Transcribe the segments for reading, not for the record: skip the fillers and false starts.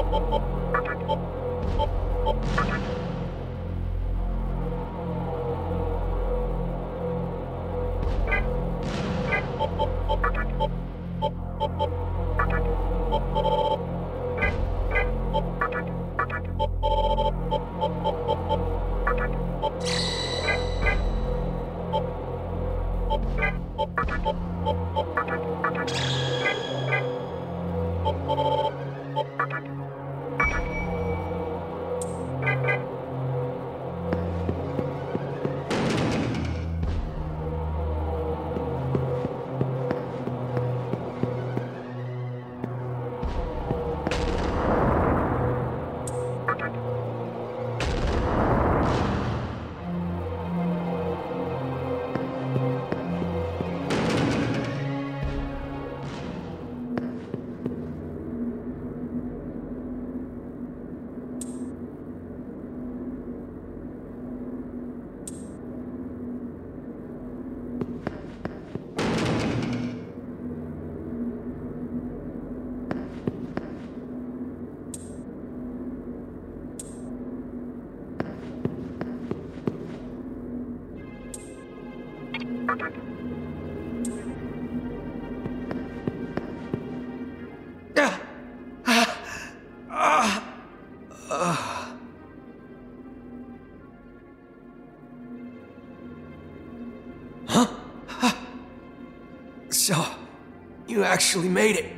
So, you actually made it.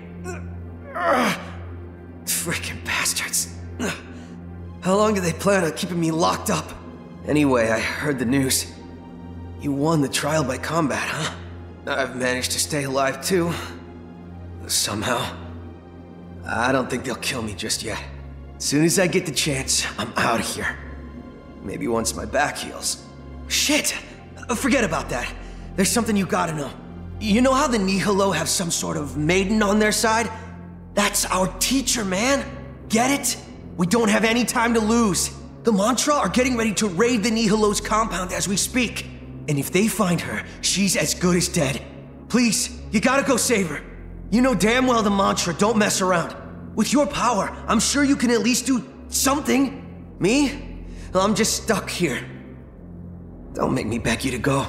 Freaking bastards. How long do they plan on keeping me locked up? Anyway, I heard the news. You won the trial by combat, huh? I've managed to stay alive too. Somehow. I don't think they'll kill me just yet. As soon as I get the chance, I'm out of here. Maybe once my back heals. Shit! Forget about that. There's something you gotta know. You know how the Nihilo have some sort of maiden on their side? That's our teacher, man. Get it? We don't have any time to lose. The Mantra are getting ready to raid the Nihilo's compound as we speak. And if they find her, she's as good as dead. Please, you gotta go save her. You know damn well the Mantra don't mess around. With your power, I'm sure you can at least do something. Me? Well, I'm just stuck here. Don't make me beg you to go.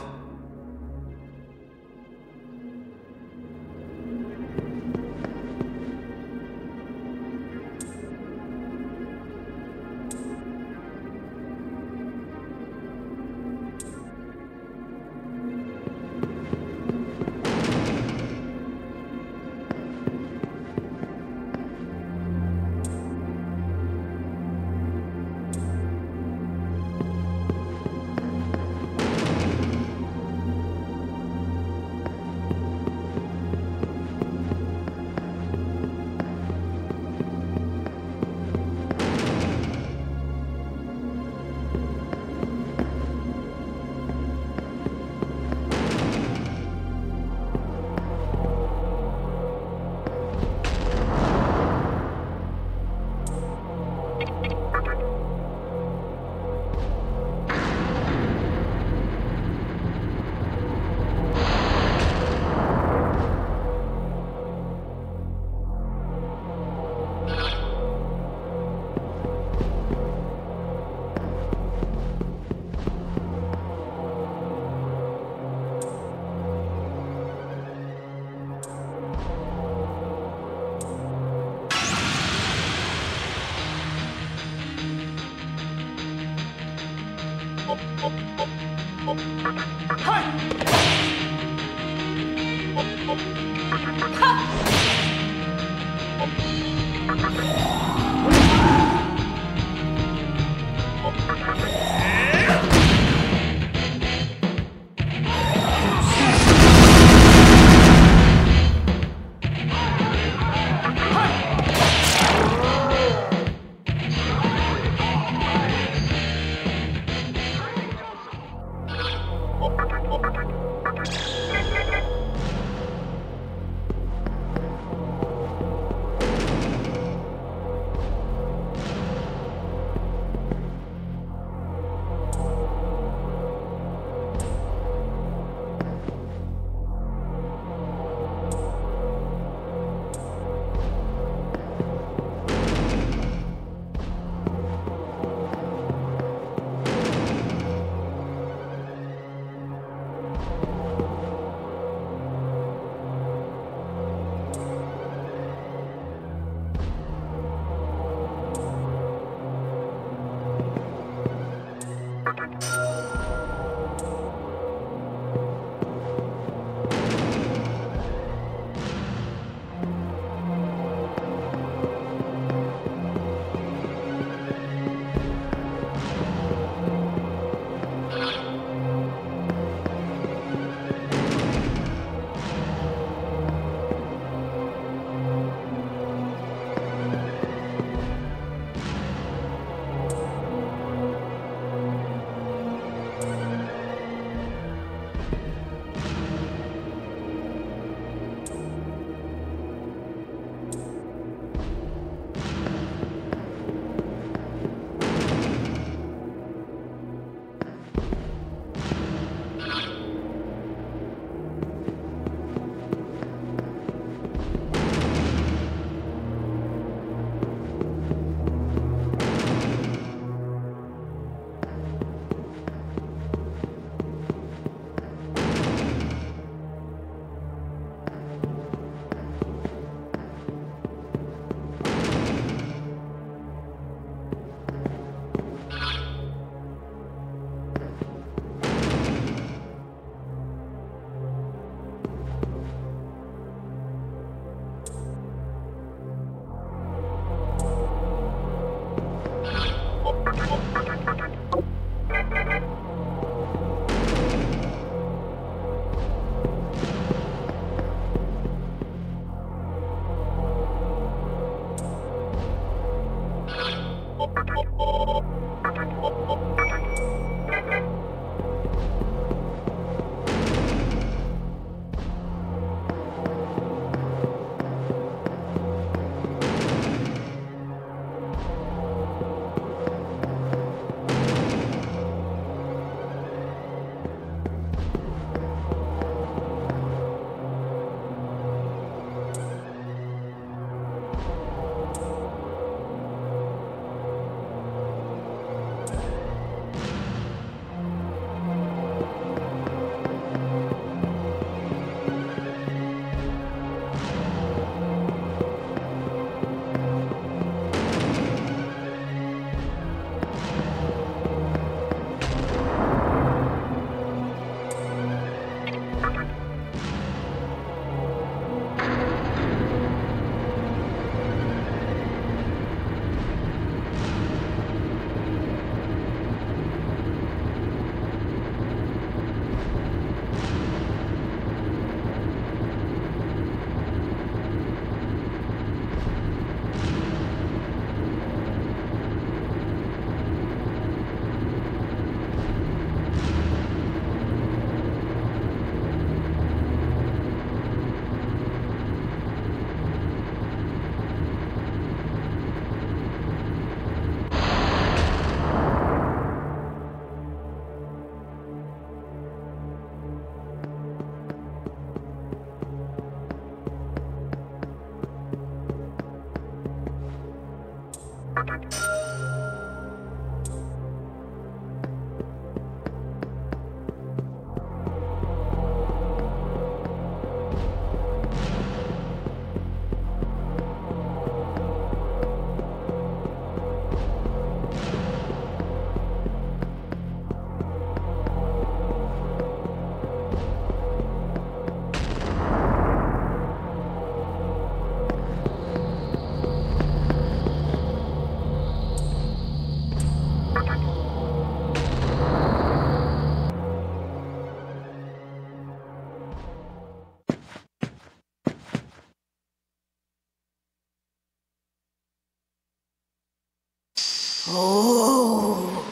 Oh,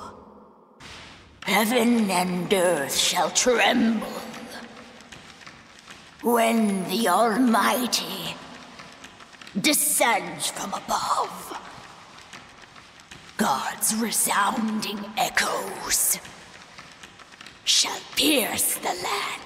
heaven and earth shall tremble when the Almighty descends from above. God's resounding echoes shall pierce the land.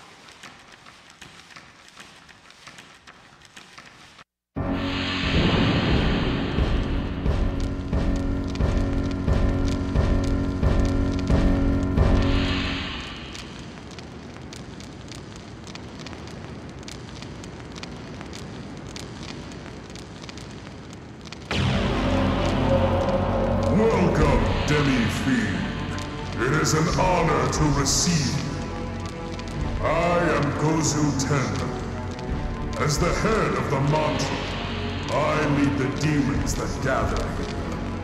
Welcome, Demi-Fiend. It is an honor to receive you. I am Gozu Tenno. As the head of the mantra, I lead the demons that gather here.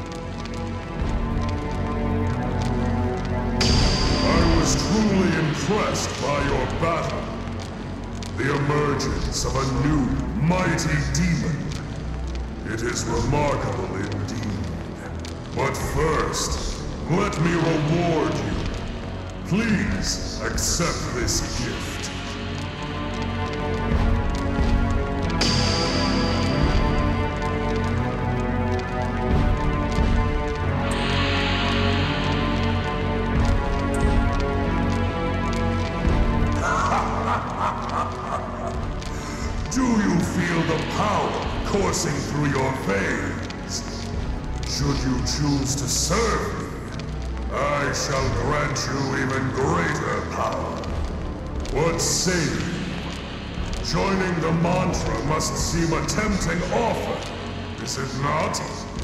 I was truly impressed by your battle. The emergence of a new, mighty demon. It is remarkable indeed. But first, let me reward you. Please accept this gift. Do you feel the power coursing through your veins? Should you choose to serve me, I shall grant you even greater power. What say you? Joining the mantra must seem a tempting offer, is it not?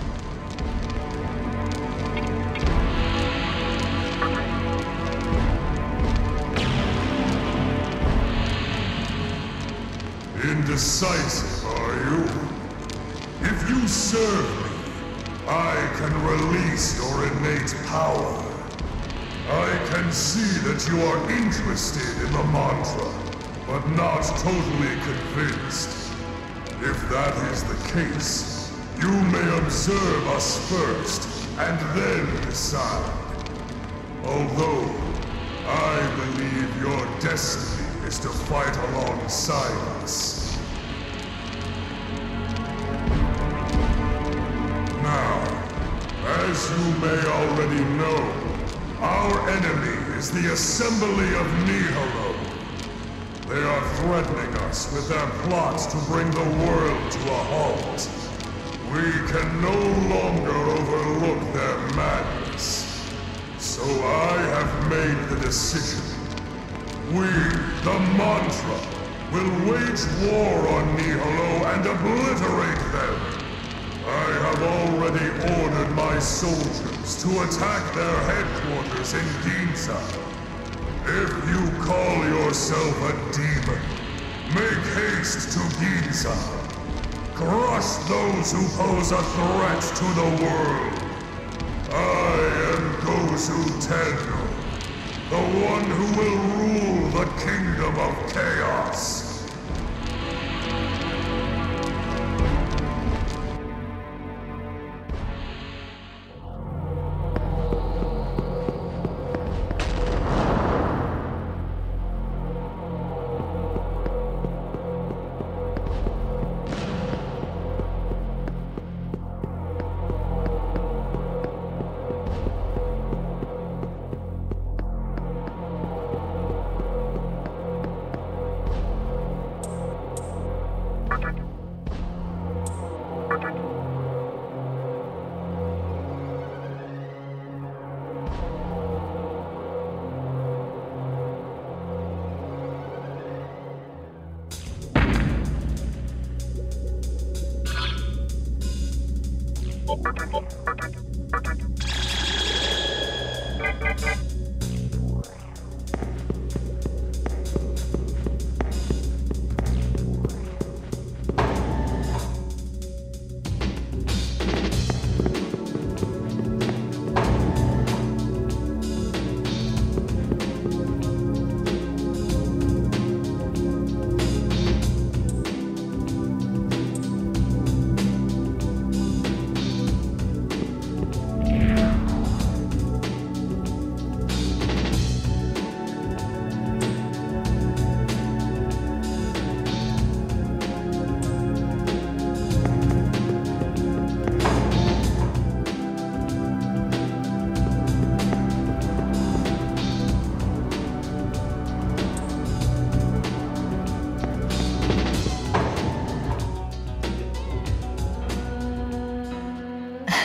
Indecisive, are you? If you serve me, I can release your innate power. I can see that you are interested in the mantra, but not totally convinced. If that is the case, you may observe us first, and then decide. Although, I believe your destiny is to fight alongside us. Now, as you may already know, our enemy is the Assembly of Nihilo. They are threatening us with their plots to bring the world to a halt. We can no longer overlook their madness. So I have made the decision. We, the Mantra, will wage war on Nihilo and obliterate them. I have already ordered my soldiers to attack their headquarters in Ginza. If you call yourself a demon, make haste to Ginza. Crush those who pose a threat to the world. I am Gozu Tenno, the one who will rule the Kingdom of Chaos.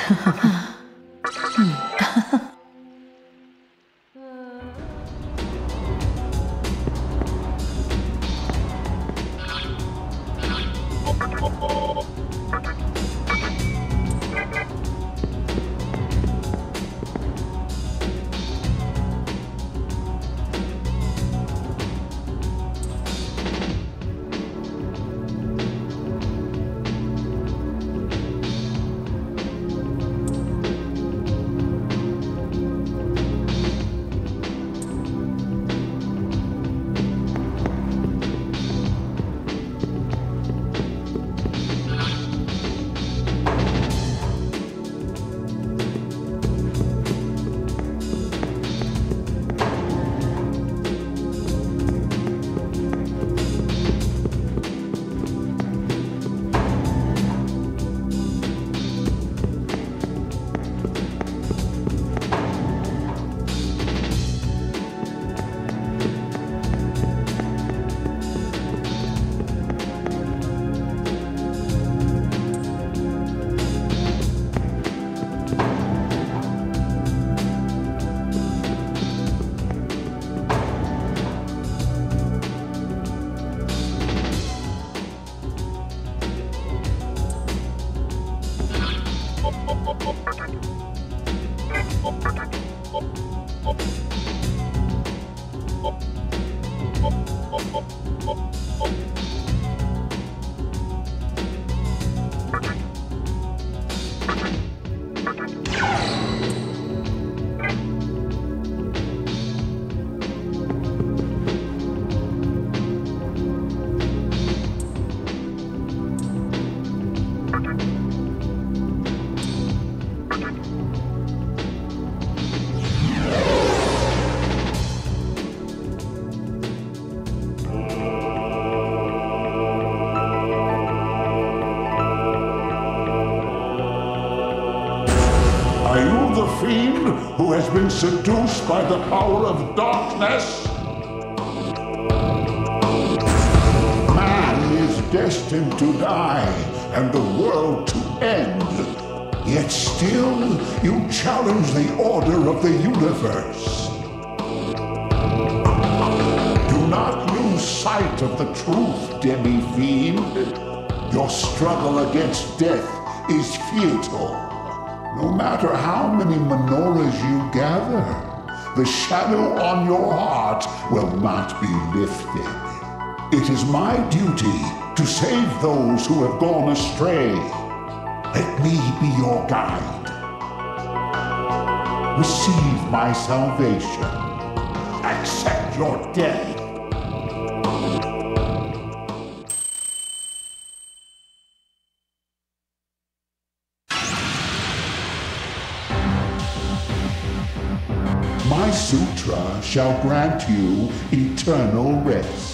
Are you the fiend who has been seduced by the power of darkness? Man is destined to die and the world to end. Yet still, you challenge the order of the universe. Do not lose sight of the truth, Demi-Fiend. Your struggle against death is futile. No matter how many menorahs you gather, the shadow on your heart will not be lifted. It is my duty to save those who have gone astray. Let me be your guide. Receive my salvation. Accept your death. My sutra shall grant you eternal rest.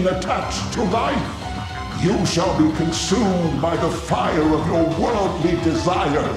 being attached to life. You shall be consumed by the fire of your worldly desires.